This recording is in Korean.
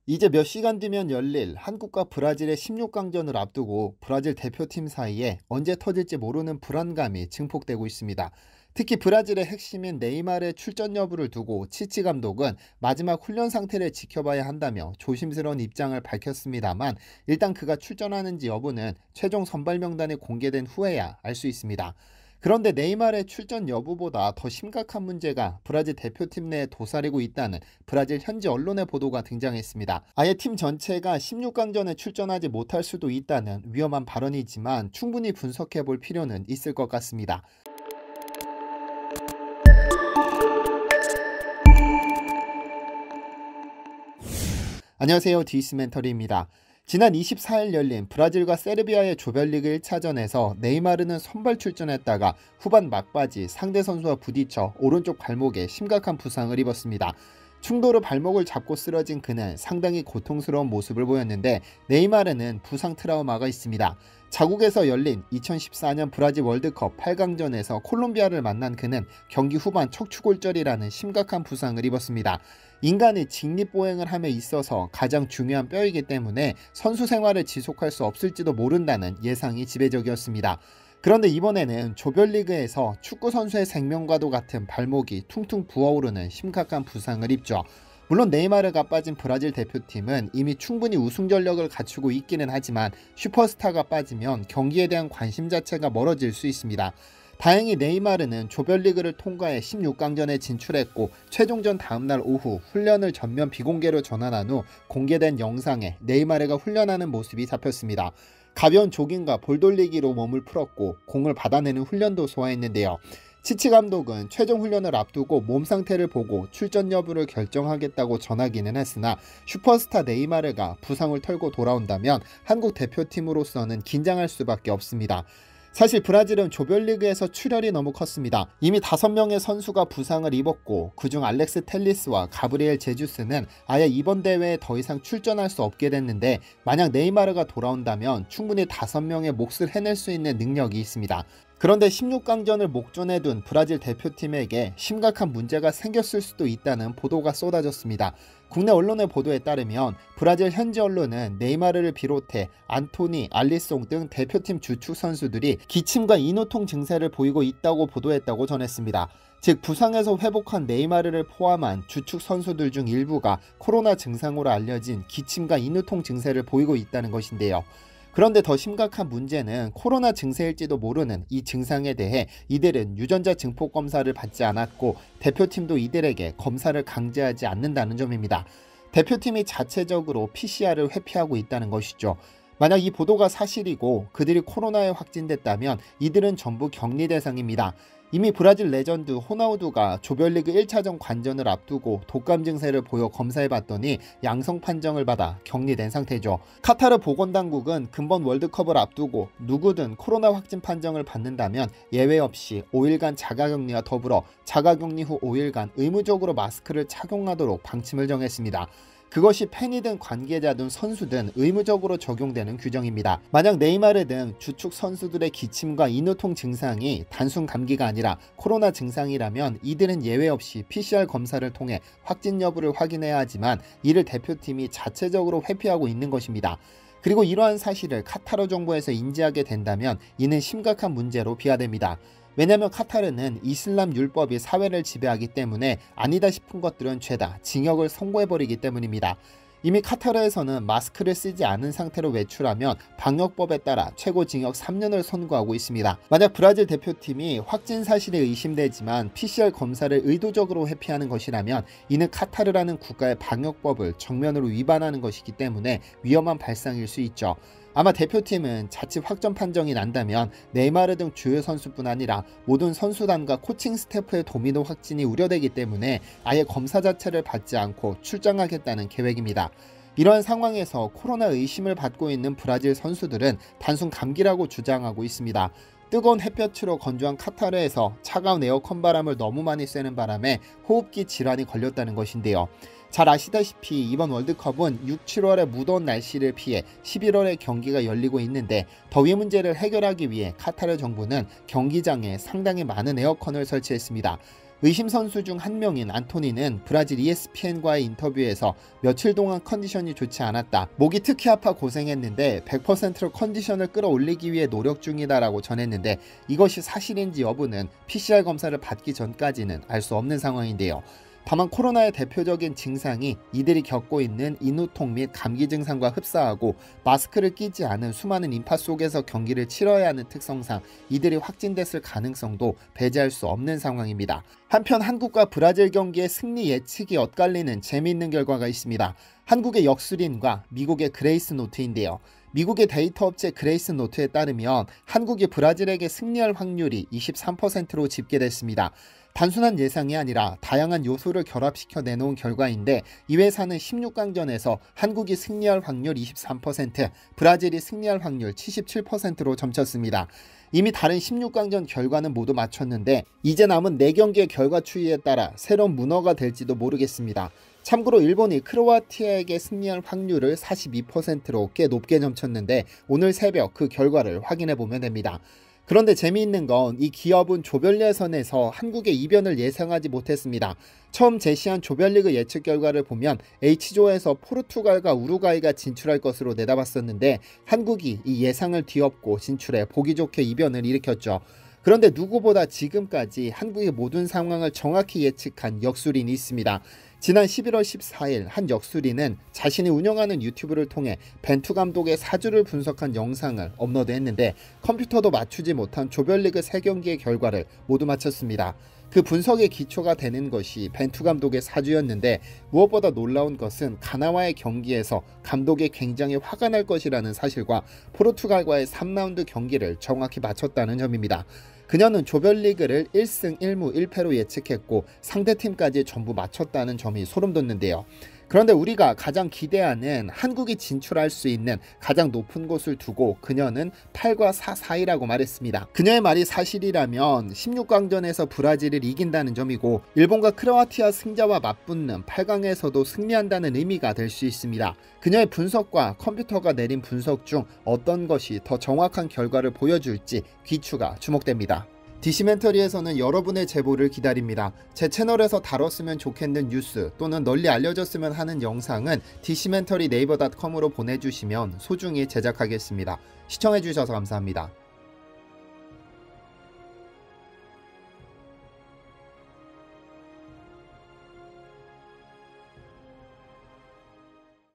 이제 몇 시간 뒤면 열릴 한국과 브라질의 16강전을 앞두고 브라질 대표팀 사이에 언제 터질지 모르는 불안감이 증폭되고 있습니다. 특히 브라질의 핵심인 네이마르의 출전 여부를 두고 치치 감독은 마지막 훈련 상태를 지켜봐야 한다며 조심스러운 입장을 밝혔습니다만, 일단 그가 출전하는지 여부는 최종 선발 명단이 공개된 후에야 알 수 있습니다. 그런데 네이마르의 출전 여부보다 더 심각한 문제가 브라질 대표팀 내에 도사리고 있다는 브라질 현지 언론의 보도가 등장했습니다. 아예 팀 전체가 16강전에 출전하지 못할 수도 있다는 위험한 발언이지만 충분히 분석해 볼 필요는 있을 것 같습니다. 안녕하세요, 디스멘터리입니다. 지난 24일 열린 브라질과 세르비아의 조별리그 1차전에서 네이마르는 선발 출전했다가 후반 막바지 상대 선수와 부딪혀 오른쪽 발목에 심각한 부상을 입었습니다. 충돌로 발목을 잡고 쓰러진 그는 상당히 고통스러운 모습을 보였는데, 네이마르는 부상 트라우마가 있습니다. 자국에서 열린 2014년 브라질 월드컵 8강전에서 콜롬비아를 만난 그는 경기 후반 척추골절이라는 심각한 부상을 입었습니다. 인간이 직립보행을 함에 있어서 가장 중요한 뼈이기 때문에 선수 생활을 지속할 수 없을지도 모른다는 예상이 지배적이었습니다. 그런데 이번에는 조별리그에서 축구선수의 생명과도 같은 발목이 퉁퉁 부어오르는 심각한 부상을 입죠. 물론 네이마르가 빠진 브라질 대표팀은 이미 충분히 우승 전력을 갖추고 있기는 하지만 슈퍼스타가 빠지면 경기에 대한 관심 자체가 멀어질 수 있습니다. 다행히 네이마르는 조별리그를 통과해 16강전에 진출했고, 최종전 다음날 오후 훈련을 전면 비공개로 전환한 후 공개된 영상에 네이마르가 훈련하는 모습이 잡혔습니다. 가벼운 조깅과 볼 돌리기로 몸을 풀었고 공을 받아내는 훈련도 소화했는데요. 치치 감독은 최종 훈련을 앞두고 몸 상태를 보고 출전 여부를 결정하겠다고 전하기는 했으나, 슈퍼스타 네이마르가 부상을 털고 돌아온다면 한국 대표팀으로서는 긴장할 수밖에 없습니다. 사실 브라질은 조별리그에서 출혈이 너무 컸습니다. 이미 5명의 선수가 부상을 입었고, 그중 알렉스 텔리스와 가브리엘 제주스는 아예 이번 대회에 더 이상 출전할 수 없게 됐는데, 만약 네이마르가 돌아온다면 충분히 5명의 몫을 해낼 수 있는 능력이 있습니다. 그런데 16강전을 목전에 둔 브라질 대표팀에게 심각한 문제가 생겼을 수도 있다는 보도가 쏟아졌습니다. 국내 언론의 보도에 따르면 브라질 현지 언론은 네이마르를 비롯해 안토니, 알리송 등 대표팀 주축 선수들이 기침과 인후통 증세를 보이고 있다고 보도했다고 전했습니다. 즉, 부상에서 회복한 네이마르를 포함한 주축 선수들 중 일부가 코로나 증상으로 알려진 기침과 인후통 증세를 보이고 있다는 것인데요. 그런데 더 심각한 문제는 코로나 증세일지도 모르는 이 증상에 대해 이들은 유전자 증폭 검사를 받지 않았고, 대표팀도 이들에게 검사를 강제하지 않는다는 점입니다. 대표팀이 자체적으로 PCR을 회피하고 있다는 것이죠. 만약 이 보도가 사실이고 그들이 코로나에 확진됐다면 이들은 전부 격리 대상입니다. 이미 브라질 레전드 호나우두가 조별리그 1차전 관전을 앞두고 독감 증세를 보여 검사해봤더니 양성 판정을 받아 격리된 상태죠. 카타르 보건당국은 근본 월드컵을 앞두고 누구든 코로나 확진 판정을 받는다면 예외 없이 5일간 자가격리와 더불어 자가격리 후 5일간 의무적으로 마스크를 착용하도록 방침을 정했습니다. 그것이 팬이든 관계자든 선수든 의무적으로 적용되는 규정입니다. 만약 네이마르 등 주축 선수들의 기침과 인후통 증상이 단순 감기가 아니라 코로나 증상이라면 이들은 예외 없이 PCR 검사를 통해 확진 여부를 확인해야 하지만, 이를 대표팀이 자체적으로 회피하고 있는 것입니다. 그리고 이러한 사실을 카타르 정부에서 인지하게 된다면 이는 심각한 문제로 비화됩니다. 왜냐하면 카타르는 이슬람 율법이 사회를 지배하기 때문에 아니다 싶은 것들은 죄다, 징역을 선고해버리기 때문입니다. 이미 카타르에서는 마스크를 쓰지 않은 상태로 외출하면 방역법에 따라 최고 징역 3년을 선고하고 있습니다. 만약 브라질 대표팀이 확진 사실이 의심되지만 PCR 검사를 의도적으로 회피하는 것이라면 이는 카타르라는 국가의 방역법을 정면으로 위반하는 것이기 때문에 위험한 발상일 수 있죠. 아마 대표팀은 자칫 확정 판정이 난다면 네이마르 등 주요 선수뿐 아니라 모든 선수단과 코칭 스태프의 도미노 확진이 우려되기 때문에 아예 검사 자체를 받지 않고 출장하겠다는 계획입니다. 이러한 상황에서 코로나 의심을 받고 있는 브라질 선수들은 단순 감기라고 주장하고 있습니다. 뜨거운 햇볕으로 건조한 카타르에서 차가운 에어컨 바람을 너무 많이 쐬는 바람에 호흡기 질환이 걸렸다는 것인데요. 잘 아시다시피 이번 월드컵은 6, 7월의 무더운 날씨를 피해 11월에 경기가 열리고 있는데, 더위 문제를 해결하기 위해 카타르 정부는 경기장에 상당히 많은 에어컨을 설치했습니다. 의심 선수 중 한 명인 안토니는 브라질 ESPN과의 인터뷰에서 며칠 동안 컨디션이 좋지 않았다. 목이 특히 아파 고생했는데 100%로 컨디션을 끌어올리기 위해 노력 중이다라고 전했는데 이것이 사실인지 여부는 PCR 검사를 받기 전까지는 알 수 없는 상황인데요. 다만 코로나의 대표적인 증상이 이들이 겪고 있는 인후통 및 감기 증상과 흡사하고 마스크를 끼지 않은 수많은 인파 속에서 경기를 치러야 하는 특성상 이들이 확진됐을 가능성도 배제할 수 없는 상황입니다. 한편 한국과 브라질 경기의 승리 예측이 엇갈리는 재미있는 결과가 있습니다. 한국의 역술인과 미국의 그레이스 노트인데요. 미국의 데이터 업체 그레이스 노트에 따르면 한국이 브라질에게 승리할 확률이 23%로 집계됐습니다. 단순한 예상이 아니라 다양한 요소를 결합시켜 내놓은 결과인데 이 회사는 16강전에서 한국이 승리할 확률 23%, 브라질이 승리할 확률 77%로 점쳤습니다. 이미 다른 16강전 결과는 모두 맞췄는데 이제 남은 4경기의 결과 추이에 따라 새로운 문어가 될지도 모르겠습니다. 참고로 일본이 크로아티아에게 승리할 확률을 42%로 꽤 높게 점쳤는데 오늘 새벽 그 결과를 확인해 보면 됩니다. 그런데 재미있는 건 이 기업은 조별 예선에서 한국의 이변을 예상하지 못했습니다. 처음 제시한 조별리그 예측 결과를 보면 H조에서 포르투갈과 우루과이가 진출할 것으로 내다봤었는데 한국이 이 예상을 뒤엎고 진출해 보기 좋게 이변을 일으켰죠. 그런데 누구보다 지금까지 한국의 모든 상황을 정확히 예측한 역술인이 있습니다. 지난 11월 14일 한 역술인은 자신이 운영하는 유튜브를 통해 벤투 감독의 사주를 분석한 영상을 업로드했는데 컴퓨터도 맞추지 못한 조별리그 3경기의 결과를 모두 맞췄습니다. 그 분석의 기초가 되는 것이 벤투 감독의 사주였는데 무엇보다 놀라운 것은 가나와의 경기에서 감독이 굉장히 화가 날 것이라는 사실과 포르투갈과의 3라운드 경기를 정확히 맞췄다는 점입니다. 그녀는 조별리그를 1승 1무 1패로 예측했고 상대팀까지 전부 맞췄다는 점이 소름 돋는데요. 그런데 우리가 가장 기대하는 한국이 진출할 수 있는 가장 높은 곳을 두고 그녀는 8과 4 사이라고 말했습니다. 그녀의 말이 사실이라면 16강전에서 브라질을 이긴다는 점이고 일본과 크로아티아 승자와 맞붙는 8강에서도 승리한다는 의미가 될 수 있습니다. 그녀의 분석과 컴퓨터가 내린 분석 중 어떤 것이 더 정확한 결과를 보여줄지 귀추가 주목됩니다. 디시멘터리에서는 여러분의 제보를 기다립니다. 제 채널에서 다뤘으면 좋겠는 뉴스 또는 널리 알려졌으면 하는 영상은 디시멘터리 네이버.com으로 보내주시면 소중히 제작하겠습니다. 시청해주셔서 감사합니다.